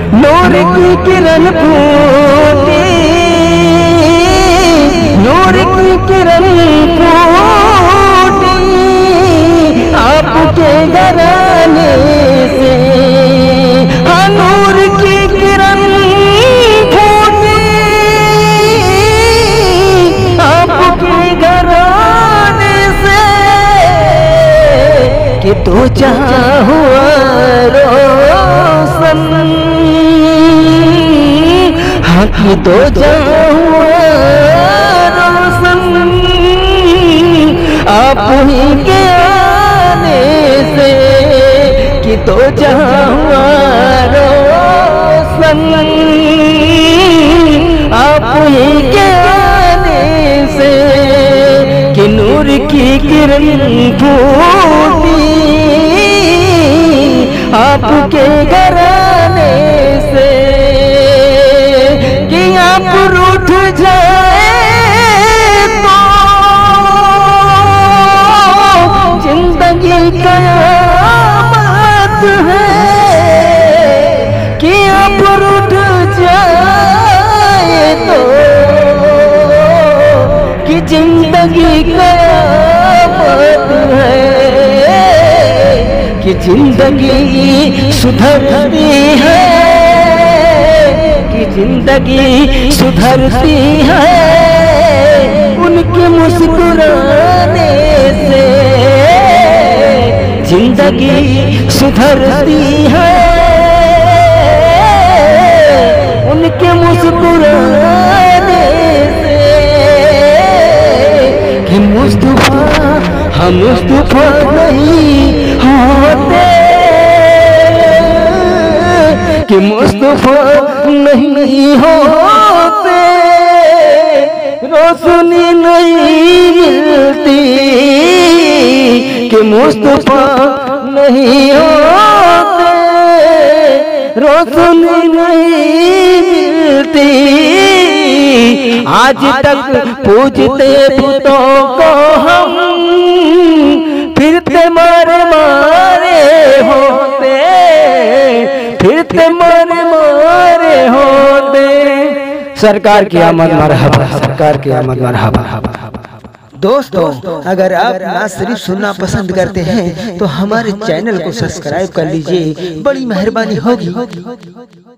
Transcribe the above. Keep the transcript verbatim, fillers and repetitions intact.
नूर की किरण फूटी, नूर की किरण फूटी आपके घराने से। हाँ, नूर की किरण फूटी आपके घराने से कि तो जहाँ हुआ रोशन, हाँ कि तो जहाँ हुआ रोशन आप ही के आने से, कि तो जहाँ हुआ रोशन आप ही के आने से, कि नूर की किरण फूटी आपके घराने से। कि आप रूठ जाए तो जिंदगी कयामत है, कि आप रूठ जाए तो कि जिंदगी कयामत है, कि जिंदगी सुधरती है, कि जिंदगी सुधरती है उनके मुस्कुराने से। जिंदगी सुधरती है उनके मुस्कुराने से, कि मुस्तफा हम मुस्तफा नहीं होते, कि मुस्तफा नहीं होते रोशनी नहीं मिलती, कि मुस्तफा नहीं होते रोशनी नहीं मिलती। आज तक पूजते पुतों को हम फिरते मारे मारे होते, फिरते मारे मारे होते। सरकार की आमद मरहबा, सरकार की आमद मरहबा। दोस्तों, अगर आप नात शरीफ सुनना पसंद करते हैं तो हमारे चैनल को सब्सक्राइब कर लीजिए, बड़ी मेहरबानी होगी।